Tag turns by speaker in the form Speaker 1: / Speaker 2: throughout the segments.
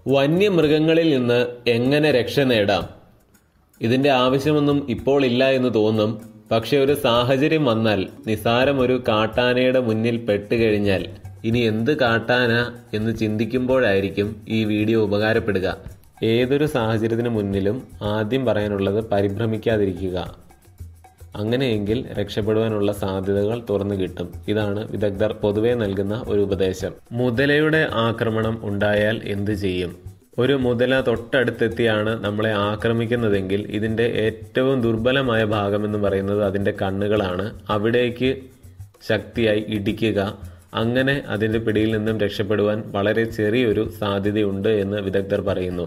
Speaker 1: വന്യമൃഗങ്ങളിൽ നിന്ന് എങ്ങനെ രക്ഷ നേടാം? ഇതിന്റെ ആവശ്യമൊന്നും ഇപ്പോൾ ഇല്ല എന്ന് തോന്നും. പക്ഷെ ഒരു സാഹചര്യം വന്നാൽ, നിസാരം ഒരു കാട്ടാനയുടെ മുന്നിൽ പെട്ടുകഴിഞ്ഞാൽ ഇനി എന്ത് കാട്ടാന എന്ന് ചിന്തിക്കുമ്പോഴായിരിക്കും ഈ വീഡിയോ ഉപകാരപ്പെടുക. ഏതൊരു സാഹചര്യത്തിന് മുന്നിലും ആദ്യം പറയാനുള്ളത് പരിഭ്രമിക്കാതിരിക്കുക. അങ്ങനെയെങ്കിൽ രക്ഷപ്പെടുവാനുള്ള സാധ്യതകൾ തുറന്നു കിട്ടും. ഇതാണ് വിദഗ്ധർ പൊതുവെ നൽകുന്ന ഒരു ഉപദേശം. മുതലയുടെ ആക്രമണം ഉണ്ടായാൽ എന്ത് ചെയ്യും? ഒരു മുതല തൊട്ടടുത്തെത്തിയാണ് നമ്മളെ ആക്രമിക്കുന്നതെങ്കിൽ ഇതിന്റെ ഏറ്റവും ദുർബലമായ ഭാഗമെന്ന് പറയുന്നത് അതിന്റെ കണ്ണുകളാണ്. അവിടേക്ക് ശക്തിയായി ഇടിക്കുക. അങ്ങനെ അതിന്റെ പിടിയിൽ നിന്നും രക്ഷപ്പെടുവാൻ വളരെ ചെറിയൊരു സാധ്യതയുണ്ട് എന്ന് വിദഗ്ധർ പറയുന്നു.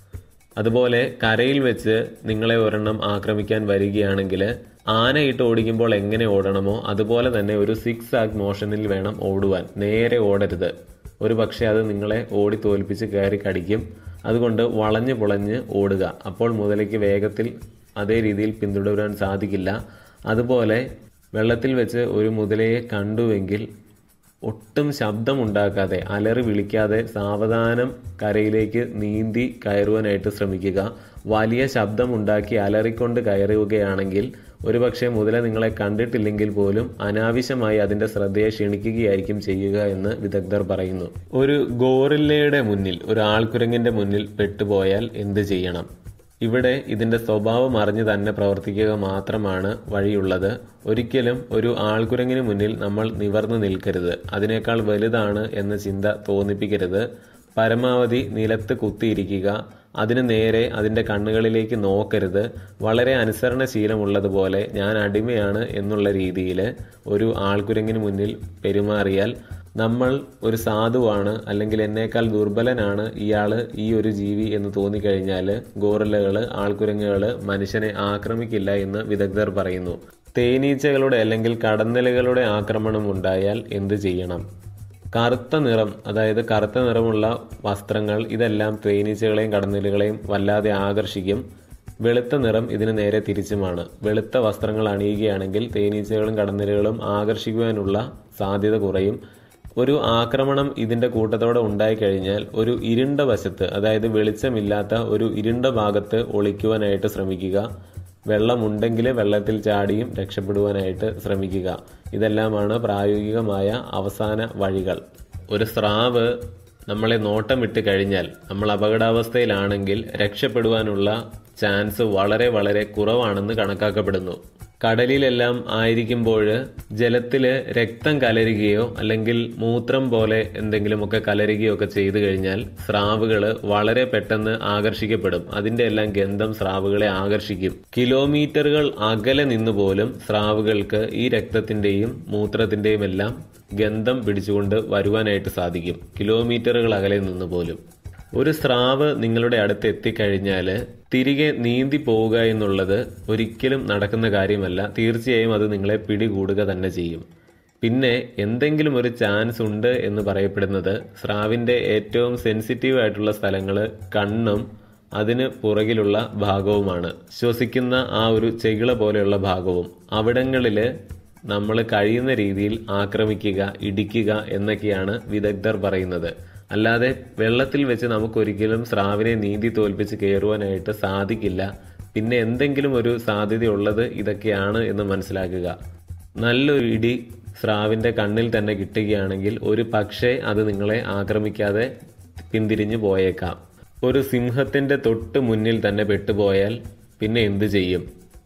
Speaker 1: അതുപോലെ കരയിൽ വെച്ച് നിങ്ങളെ ഒരെണ്ണം ആക്രമിക്കാൻ വരികയാണെങ്കിൽ ആനയിട്ട് ഓടിക്കുമ്പോൾ എങ്ങനെ ഓടണമോ അതുപോലെ തന്നെ ഒരു സിക്സ് ആഗ് മോഷനിൽ വേണം ഓടുവാൻ. നേരെ ഓടരുത്. ഒരു പക്ഷേ അത് നിങ്ങളെ ഓടി തോൽപ്പിച്ച് കയറി കടിക്കും. അതുകൊണ്ട് വളഞ്ഞു പുളഞ്ഞ് ഓടുക. അപ്പോൾ മുതലയ്ക്ക് വേഗത്തിൽ അതേ രീതിയിൽ പിന്തുടരാൻ സാധിക്കില്ല. അതുപോലെ വെള്ളത്തിൽ വെച്ച് ഒരു മുതലയെ കണ്ടുവെങ്കിൽ ഒട്ടും ശബ്ദമുണ്ടാക്കാതെ, അലറി വിളിക്കാതെ സാവധാനം കരയിലേക്ക് നീന്തി കയറുവാനായിട്ട് ശ്രമിക്കുക. വലിയ ശബ്ദമുണ്ടാക്കി അലറിക്കൊണ്ട് കയറുകയാണെങ്കിൽ ഒരുപക്ഷെ മുതല നിങ്ങളെ കണ്ടിട്ടില്ലെങ്കിൽ പോലും അനാവശ്യമായി അതിന്റെ ശ്രദ്ധയെ ക്ഷണിക്കുകയായിരിക്കും ചെയ്യുക എന്ന് വിദഗ്ധർ പറയുന്നു. ഒരു ഗോറില്ലയുടെ മുന്നിൽ, ഒരു ആൾക്കുരങ്ങിന്റെ മുന്നിൽ പെട്ടുപോയാൽ എന്ത് ചെയ്യണം? ഇവിടെ ഇതിന്റെ സ്വഭാവം അറിഞ്ഞ് തന്നെ പ്രവർത്തിക്കുക മാത്രമാണ് വഴിയുള്ളത്. ഒരിക്കലും ഒരു ആൾക്കുരങ്ങിന് മുന്നിൽ നമ്മൾ നിവർന്നു നിൽക്കരുത്. അതിനേക്കാൾ വലുതാണ് എന്ന ചിന്ത തോന്നിപ്പിക്കരുത്. പരമാവധി നിലത്ത് കുത്തിയിരിക്കുക. അതിന് നേരെ അതിന്റെ കണ്ണുകളിലേക്ക് നോക്കരുത്. വളരെ അനുസരണശീലമുള്ളതുപോലെ ഞാൻ അടിമയാണ് എന്നുള്ള രീതിയിൽ ഒരു ആൾക്കുരങ്ങിന് മുന്നിൽ പെരുമാറിയാൽ നമ്മൾ ഒരു സാധുവാണ്, അല്ലെങ്കിൽ എന്നേക്കാൾ ദുർബലനാണ് ഇയാള്, ഈ ഒരു ജീവി എന്ന് തോന്നിക്കഴിഞ്ഞാൽ ഗോറില്ലകള്, ആൾക്കുരങ്ങുകള് മനുഷ്യനെ ആക്രമിക്കില്ല എന്ന് വിദഗ്ധർ പറയുന്നു. തേനീച്ചകളുടെ അല്ലെങ്കിൽ കടന്നലുകളുടെ ആക്രമണം ഉണ്ടായാൽ എന്ത് ചെയ്യണം? കറുത്ത നിറം, അതായത് കറുത്ത നിറമുള്ള വസ്ത്രങ്ങൾ, ഇതെല്ലാം തേനീച്ചകളെയും കടന്നലുകളെയും വല്ലാതെ ആകർഷിക്കും. വെളുത്ത നിറം ഇതിന് നേരെ തിരിച്ചുമാണ്. വെളുത്ത വസ്ത്രങ്ങൾ അണിയുകയാണെങ്കിൽ തേനീച്ചകളും കടന്നലുകളും ആകർഷിക്കുവാനുള്ള സാധ്യത കുറയും. ഒരു ആക്രമണം ഇതിന്റെ കൂട്ടത്തോടെ ഉണ്ടായിക്കഴിഞ്ഞാൽ ഒരു ഇരുണ്ട വശത്ത്, അതായത് വെളിച്ചമില്ലാത്ത ഒരു ഇരുണ്ട ഭാഗത്ത് ഒളിക്കുവാനായിട്ട് ശ്രമിക്കുക. വെള്ളമുണ്ടെങ്കിൽ വെള്ളത്തിൽ ചാടിയും രക്ഷപ്പെടുവാനായിട്ട് ശ്രമിക്കുക. ഇതെല്ലാമാണ് പ്രായോഗികമായ അവസാന വഴികൾ. ഒരു സ്രാവ് നമ്മളെ നോട്ടം വിട്ട് കഴിഞ്ഞാൽ, നമ്മൾ അപകടാവസ്ഥയിലാണെങ്കിൽ രക്ഷപ്പെടുവാനുള്ള ചാൻസ് വളരെ വളരെ കുറവാണെന്ന് കണക്കാക്കപ്പെടുന്നു. കടലിലെല്ലാം ആയിരിക്കുമ്പോൾ ജലത്തില് രക്തം കലരുകയോ അല്ലെങ്കിൽ മൂത്രം പോലെ എന്തെങ്കിലുമൊക്കെ കലരുകയോ ഒക്കെ ചെയ്തു കഴിഞ്ഞാൽ സ്രാവുകള് വളരെ പെട്ടെന്ന് ആകർഷിക്കപ്പെടും. അതിന്റെ എല്ലാം ഗന്ധം സ്രാവുകളെ ആകർഷിക്കും. കിലോമീറ്ററുകൾ അകലെ നിന്ന് പോലും സ്രാവുകൾക്ക് ഈ രക്തത്തിന്റെയും മൂത്രത്തിന്റെയും എല്ലാം ഗന്ധം പിടിച്ചുകൊണ്ട് വരുവാനായിട്ട് സാധിക്കും. കിലോമീറ്ററുകൾ അകലെ നിന്ന് പോലും. ഒരു സ്രാവ് നിങ്ങളുടെ അടുത്ത് എത്തിക്കഴിഞ്ഞാൽ തിരികെ നീന്തി പോവുക എന്നുള്ളത് ഒരിക്കലും നടക്കുന്ന കാര്യമല്ല. തീർച്ചയായും അത് നിങ്ങളെ പിടികൂടുക തന്നെ ചെയ്യും. പിന്നെ എന്തെങ്കിലും ഒരു ചാൻസ് ഉണ്ട് എന്ന് പറയപ്പെടുന്നത് സ്രാവിന്റെ ഏറ്റവും സെൻസിറ്റീവ് ആയിട്ടുള്ള സ്ഥലങ്ങൾ കണ്ണും അതിന് പുറകിലുള്ള ഭാഗവുമാണ്. ശ്വസിക്കുന്ന ആ ഒരു ചെകിള പോലെയുള്ള ഭാഗവും. അവിടങ്ങളില് നമ്മൾ കഴിയുന്ന രീതിയിൽ ആക്രമിക്കുക, ഇടിക്കുക എന്നൊക്കെയാണ് വിദഗ്ധർ പറയുന്നത്. അല്ലാതെ വെള്ളത്തിൽ വെച്ച് നമുക്കൊരിക്കലും സ്രാവിനെ നീന്തി തോൽപ്പിച്ച് കയറുവാനായിട്ട് സാധിക്കില്ല. പിന്നെ എന്തെങ്കിലും ഒരു സാധ്യതയുള്ളത് ഇതൊക്കെയാണ് എന്ന് മനസ്സിലാക്കുക. നല്ലൊരു ഇടി സ്രാവിന്റെ കണ്ണിൽ തന്നെ കിട്ടുകയാണെങ്കിൽ ഒരു പക്ഷേ അത് നിങ്ങളെ ആക്രമിക്കാതെ പിന്തിരിഞ്ഞു പോയേക്കാം. ഒരു സിംഹത്തിന്റെ തൊട്ട് മുന്നിൽ തന്നെ പെട്ടുപോയാൽ പിന്നെ എന്ത് ചെയ്യും?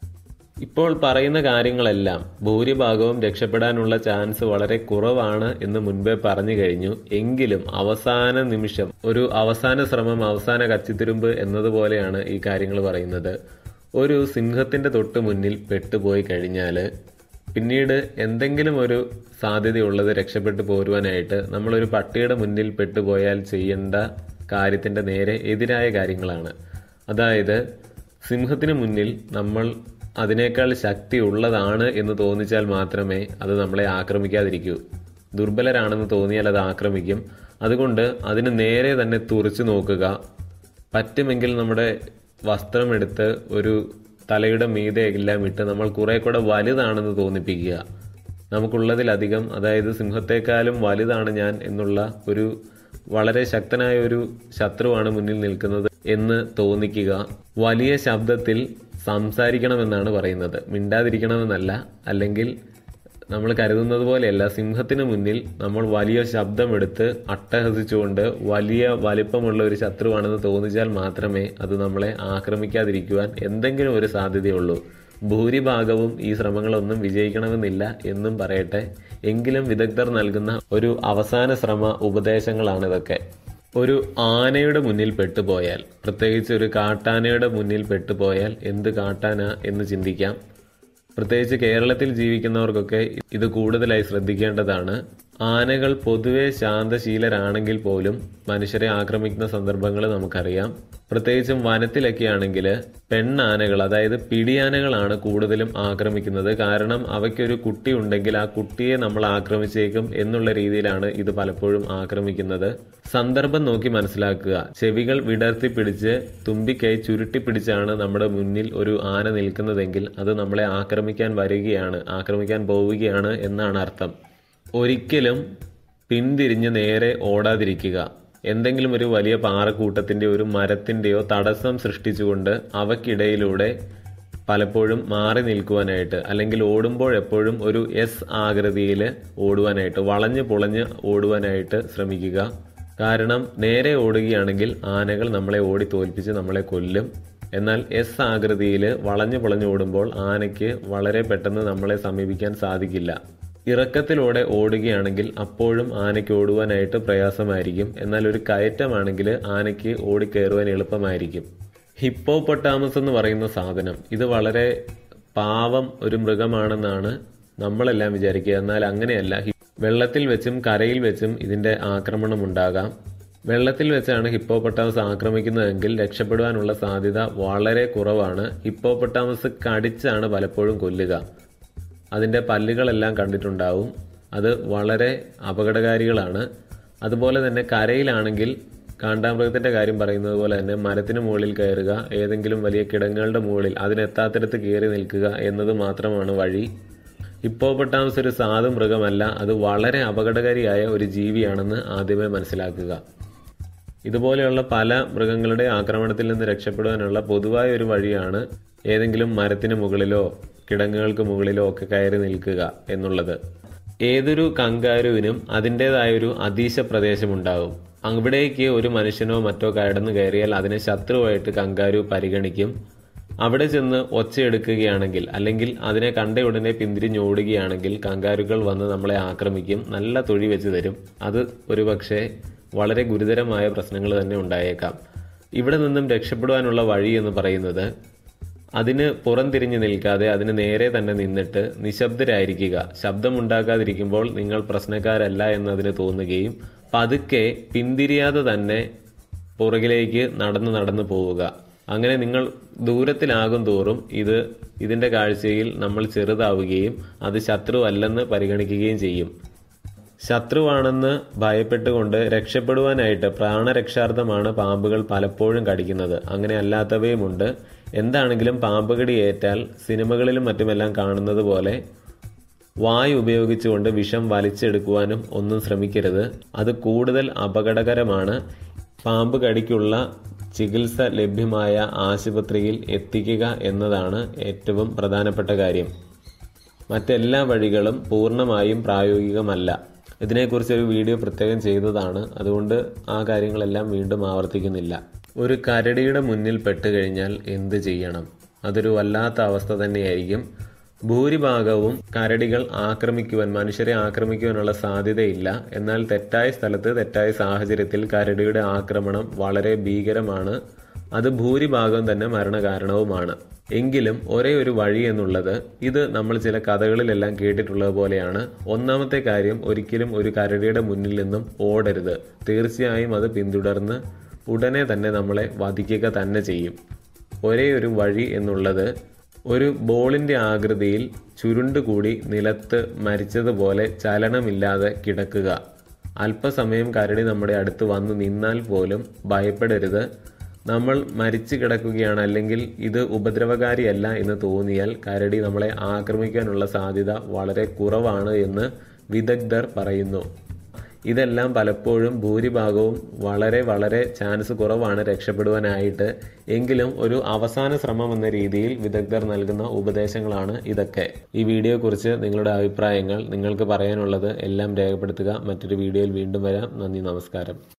Speaker 1: ഇപ്പോൾ പറയുന്ന കാര്യങ്ങളെല്ലാം ഭൂരിഭാഗവും രക്ഷപ്പെടാനുള്ള ചാൻസ് വളരെ കുറവാണ് എന്ന് മുൻപേ പറഞ്ഞു കഴിഞ്ഞു. എങ്കിലും അവസാന നിമിഷം, ഒരു അവസാന ശ്രമം, അവസാന കച്ചിത്തുരുമ്പ് എന്നതുപോലെയാണ് ഈ കാര്യങ്ങൾ പറയുന്നത്. ഒരു സിംഹത്തിന്റെ തൊട്ട് മുന്നിൽ പെട്ടുപോയി കഴിഞ്ഞാൽ പിന്നീട് എന്തെങ്കിലും ഒരു സാധ്യതയുള്ളത് രക്ഷപ്പെട്ടു പോരുവാനായിട്ട് നമ്മളൊരു പട്ടിയുടെ മുന്നിൽ പെട്ടുപോയാൽ ചെയ്യേണ്ട കാര്യത്തിന്റെ നേരെ എതിരായ കാര്യങ്ങളാണ്. അതായത് സിംഹത്തിന് മുന്നിൽ നമ്മൾ അതിനേക്കാൾ ശക്തി ഉള്ളതാണ് എന്ന് തോന്നിച്ചാൽ മാത്രമേ അത് നമ്മളെ ആക്രമിക്കാതിരിക്കൂ. ദുർബലരാണെന്ന് തോന്നിയാൽ അത് ആക്രമിക്കും. അതുകൊണ്ട് അതിന് നേരെ തന്നെ തുറച്ചു നോക്കുക. പറ്റുമെങ്കിൽ നമ്മുടെ വസ്ത്രമെടുത്ത് ഒരു തലയുടെ മീതെ എല്ലാം ഇട്ട് നമ്മൾ കുറെ കൂടെ വലുതാണെന്ന് തോന്നിപ്പിക്കുക. നമുക്കുള്ളതിലധികം, അതായത് സിംഹത്തെക്കാളും വലുതാണ് ഞാൻ എന്നുള്ള ഒരു വളരെ ശക്തനായ ഒരു ശത്രുവാണ് മുന്നിൽ നിൽക്കുന്നത് എന്ന് തോന്നിക്കുക. വലിയ ശബ്ദത്തിൽ സംസാരിക്കണമെന്നാണ് പറയുന്നത്, മിണ്ടാതിരിക്കണമെന്നല്ല. അല്ലെങ്കിൽ നമ്മൾ കരുതുന്നത് പോലെയല്ല, സിംഹത്തിന് മുന്നിൽ നമ്മൾ വലിയ ശബ്ദമെടുത്ത് അട്ടഹസിച്ചുകൊണ്ട് വലിയ വലിപ്പമുള്ള ഒരു ശത്രുവാണെന്ന് തോന്നിച്ചാൽ മാത്രമേ അത് നമ്മളെ ആക്രമിക്കാതിരിക്കുവാൻ എന്തെങ്കിലും ഒരു സാധ്യതയുള്ളൂ. ഭൂരിഭാഗവും ഈ ശ്രമങ്ങളൊന്നും വിജയിക്കണമെന്നില്ല എന്നും പറയട്ടെ. എങ്കിലും വിദഗ്ധർ നൽകുന്ന ഒരു അവസാന ശ്രമ ഉപദേശങ്ങളാണിതൊക്കെ. ഒരു ആനയുടെ മുന്നിൽ പെട്ടുപോയാൽ, പ്രത്യേകിച്ച് ഒരു കാട്ടാനയുടെ മുന്നിൽ പെട്ടുപോയാൽ എന്ത് കാട്ടാന എന്ന് ചിന്തിക്കാം. പ്രത്യേകിച്ച് കേരളത്തിൽ ജീവിക്കുന്നവർക്കൊക്കെ ഇത് കൂടുതലായി ശ്രദ്ധിക്കേണ്ടതാണ്. ആനകൾ പൊതുവെ ശാന്തശീലരാണെങ്കിൽ പോലും മനുഷ്യരെ ആക്രമിക്കുന്ന സന്ദർഭങ്ങൾ നമുക്കറിയാം. പ്രത്യേകിച്ചും വനത്തിലൊക്കെ ആണെങ്കിൽ പെണ്ണാനകൾ, അതായത് പിടിയാനകളാണ് കൂടുതലും ആക്രമിക്കുന്നത്. കാരണം അവയ്ക്കൊരു കുട്ടി ഉണ്ടെങ്കിൽ ആ കുട്ടിയെ നമ്മൾ ആക്രമിച്ചേക്കും എന്നുള്ള രീതിയിലാണ് ഇത് പലപ്പോഴും ആക്രമിക്കുന്നത്. സന്ദർഭം നോക്കി മനസ്സിലാക്കുക. ചെവികൾ വിടർത്തി പിടിച്ച് തുമ്പിക്കൈ ചുരുട്ടിപ്പിടിച്ചാണ് നമ്മുടെ മുന്നിൽ ഒരു ആന നിൽക്കുന്നതെങ്കിൽ അത് നമ്മളെ ആക്രമിക്കാൻ പോവുകയാണ് എന്നാണ് അർത്ഥം. ഒരിക്കലും പിന്തിരിഞ്ഞ് നേരെ ഓടാതിരിക്കുക. എന്തെങ്കിലും ഒരു വലിയ പാറക്കൂട്ടത്തിൻ്റെയോ ഒരു മരത്തിൻ്റെയോ തടസ്സം സൃഷ്ടിച്ചുകൊണ്ട് അവയ്ക്കിടയിലൂടെ പലപ്പോഴും മാറി നിൽക്കുവാനായിട്ട്, അല്ലെങ്കിൽ ഓടുമ്പോഴെപ്പോഴും ഒരു എസ് ആകൃതിയിൽ ഓടുവാനായിട്ട്, വളഞ്ഞ് പുളഞ്ഞ് ഓടുവാനായിട്ട് ശ്രമിക്കുക. കാരണം നേരെ ഓടുകയാണെങ്കിൽ ആനകൾ നമ്മളെ ഓടി തോൽപ്പിച്ച് നമ്മളെ കൊല്ലും. എന്നാൽ എസ് ആകൃതിയിൽ വളഞ്ഞു പുളഞ്ഞ് ഓടുമ്പോൾ ആനയ്ക്ക് വളരെ പെട്ടെന്ന് നമ്മളെ സമീപിക്കാൻ സാധിക്കില്ല. ഇറക്കത്തിലൂടെ ഓടുകയാണെങ്കിൽ അപ്പോഴും ആനയ്ക്ക് ഓടുവാനായിട്ട് പ്രയാസമായിരിക്കും. എന്നാൽ ഒരു കയറ്റമാണെങ്കിൽ ആനയ്ക്ക് ഓടിക്കയറുവാൻ എളുപ്പമായിരിക്കും. ഹിപ്പോപ്പൊട്ടാമസ് എന്ന് പറയുന്ന സാധനം, ഇത് വളരെ പാവം ഒരു മൃഗമാണെന്നാണ് നമ്മളെല്ലാം വിചാരിക്കുക. എന്നാൽ അങ്ങനെയല്ല. വെള്ളത്തിൽ വെച്ചും കരയിൽ വെച്ചും ഇതിന്റെ ആക്രമണം ഉണ്ടാകാം. വെള്ളത്തിൽ വെച്ചാണ് ഹിപ്പോപ്പൊട്ടാമസ് ആക്രമിക്കുന്നതെങ്കിൽ രക്ഷപ്പെടുവാനുള്ള സാധ്യത വളരെ കുറവാണ്. ഹിപ്പോപ്പൊട്ടാമസ് കടിച്ചാണ് പലപ്പോഴും കൊല്ലുക. അതിൻ്റെ പല്ലുകളെല്ലാം കണ്ടിട്ടുണ്ടാവും. അത് വളരെ അപകടകാരികളാണ്. അതുപോലെ തന്നെ കരയിലാണെങ്കിൽ കാണ്ടാമൃഗത്തിൻ്റെ കാര്യം പറയുന്നത് പോലെ തന്നെ മരത്തിന് മുകളിൽ കയറുക, ഏതെങ്കിലും വലിയ കിടങ്ങുകളുടെ മുകളിൽ അതിനെത്താത്തിടത്ത് കയറി നിൽക്കുക എന്നത് മാത്രമാണ് വഴി. ഹിപ്പോപ്പൊട്ടാമസ് ഒരു സാധു മൃഗമല്ല, അത് വളരെ അപകടകാരിയായ ഒരു ജീവിയാണെന്ന് ആദ്യമേ മനസ്സിലാക്കുക. ഇതുപോലെയുള്ള പല മൃഗങ്ങളുടെ ആക്രമണത്തിൽ നിന്ന് രക്ഷപ്പെടുവാനുള്ള പൊതുവായ ഒരു വഴിയാണ് ഏതെങ്കിലും മരത്തിന് മുകളിലോ കിടങ്ങുകൾക്ക് മുകളിലോ ഒക്കെ കയറി നിൽക്കുക എന്നുള്ളത്. ഏതൊരു കങ്കാരുവിനും അതിൻ്റെതായൊരു അധീശ പ്രദേശമുണ്ടാകും. അവിടേക്ക് ഒരു മനുഷ്യനോ മറ്റോ കടന്നു കയറിയാൽ അതിനെ ശത്രുവായിട്ട് കങ്കാരു പരിഗണിക്കും. അവിടെ ചെന്ന് ഒച്ചയെടുക്കുകയാണെങ്കിൽ, അല്ലെങ്കിൽ അതിനെ കണ്ട ഉടനെ പിന്തിരിഞ്ഞോടുകയാണെങ്കിൽ കങ്കാരുക്കൾ വന്ന് നമ്മളെ ആക്രമിക്കും, നല്ല തൊഴി വെച്ച് തരും. അത് ഒരുപക്ഷെ വളരെ ഗുരുതരമായ പ്രശ്നങ്ങൾ തന്നെ ഉണ്ടായേക്കാം. ഇവിടെ നിന്നും രക്ഷപ്പെടുവാനുള്ള വഴി എന്ന് പറയുന്നത് അതിന് പുറംതിരിഞ്ഞു നിൽക്കാതെ അതിന് നേരെ തന്നെ നിന്നിട്ട് നിശബ്ദരായിരിക്കുക. ശബ്ദമുണ്ടാക്കാതിരിക്കുമ്പോൾ നിങ്ങൾ പ്രശ്നക്കാരല്ല എന്നതിന് തോന്നുകയും പതുക്കെ പിന്തിരിയാതെ തന്നെ പുറകിലേക്ക് നടന്നു പോവുക. അങ്ങനെ നിങ്ങൾ ദൂരത്തിലാകും തോറും ഇതിന്റെ കാഴ്ചയിൽ നമ്മൾ ചെറുതാവുകയും അത് ശത്രുവല്ലെന്ന് പരിഗണിക്കുകയും ചെയ്യും. ശത്രുവാണെന്ന് ഭയപ്പെട്ടുകൊണ്ട് രക്ഷപ്പെടുവാനായിട്ട് പ്രാണരക്ഷാർത്ഥമാണ് പാമ്പുകൾ പലപ്പോഴും കടിക്കുന്നത്. അങ്ങനെ അല്ലാത്തവയുമുണ്ട്. എന്താണെങ്കിലും പാമ്പ് കടി ഏറ്റാൽ സിനിമകളിലും മറ്റുമെല്ലാം കാണുന്നത് പോലെ വായു ഉപയോഗിച്ചുകൊണ്ട് വിഷം വലിച്ചെടുക്കുവാനും ഒന്നും ശ്രമിക്കരുത്. അത് കൂടുതൽ അപകടകരമാണ്. പാമ്പ് കടിക്കുള്ള ചികിത്സ ലഭ്യമായ ആശുപത്രിയിൽ എത്തിക്കുക എന്നതാണ് ഏറ്റവും പ്രധാനപ്പെട്ട കാര്യം. മറ്റെല്ലാ വഴികളും പൂർണ്ണമായും പ്രായോഗികമല്ല. ഇതിനെക്കുറിച്ച് ഒരു വീഡിയോ പ്രത്യേകം ചെയ്തതാണ്. അതുകൊണ്ട് ആ കാര്യങ്ങളെല്ലാം വീണ്ടും ആവർത്തിക്കുന്നില്ല. ഒരു കരടിയുടെ മുന്നിൽ പെട്ടുകഴിഞ്ഞാൽ എന്ത് ചെയ്യണം? അതൊരു വല്ലാത്ത അവസ്ഥ തന്നെയായിരിക്കും. ഭൂരിഭാഗവും കരടികൾ മനുഷ്യരെ ആക്രമിക്കുവാനുള്ള സാധ്യതയില്ല. എന്നാൽ തെറ്റായ സ്ഥലത്ത് തെറ്റായ സാഹചര്യത്തിൽ കരടിയുടെ ആക്രമണം വളരെ ഭീകരമാണ്. അത് ഭൂരിഭാഗം തന്നെ മരണകാരണവുമാണ്. എങ്കിലും ഒരേ ഒരു വഴി എന്നുള്ളത്, ഇത് നമ്മൾ ചില കഥകളിലെല്ലാം കേട്ടിട്ടുള്ളത് പോലെയാണ്. ഒന്നാമത്തെ കാര്യം, ഒരിക്കലും ഒരു കരടിയുടെ മുന്നിൽ നിന്നും ഓടരുത്. തീർച്ചയായും അത് പിന്തുടർന്ന് ഉടനെ തന്നെ നമ്മളെ വധിക്കുക തന്നെ ചെയ്യും. ഒരേ ഒരു വഴി എന്നുള്ളത് ഒരു ബോളിന്റെ ആകൃതിയിൽ ചുരുണ്ടുകൂടി നിലത്ത് മരിച്ചതുപോലെ ചലനമില്ലാതെ കിടക്കുക. അല്പസമയം കരടി നമ്മുടെ അടുത്ത് വന്ന് നിന്നാൽ പോലും ഭയപ്പെടരുത്. നമ്മൾ മരിച്ചു കിടക്കുകയാണ്, അല്ലെങ്കിൽ ഇത് ഉപദ്രവകാരിയല്ല എന്ന് തോന്നിയാൽ കരടി നമ്മളെ ആക്രമിക്കാനുള്ള സാധ്യത വളരെ കുറവാണ് എന്ന് വിദഗ്ധർ പറയുന്നു. ഇതെല്ലാം പലപ്പോഴും ഭൂരിഭാഗവും വളരെ വളരെ ചാൻസ് കുറവാണ് രക്ഷപ്പെടുവാനായിട്ട്. എങ്കിലും ഒരു അവസാന ശ്രമം എന്ന രീതിയിൽ വിദഗ്ധർ നൽകുന്ന ഉപദേശങ്ങളാണ് ഇതൊക്കെ. ഈ വീഡിയോയെക്കുറിച്ച് നിങ്ങളുടെ അഭിപ്രായങ്ങൾ, നിങ്ങൾക്ക് പറയാനുള്ളത് എല്ലാം രേഖപ്പെടുത്തുക. മറ്റൊരു വീഡിയോയിൽ വീണ്ടും വരാം. നന്ദി, നമസ്കാരം.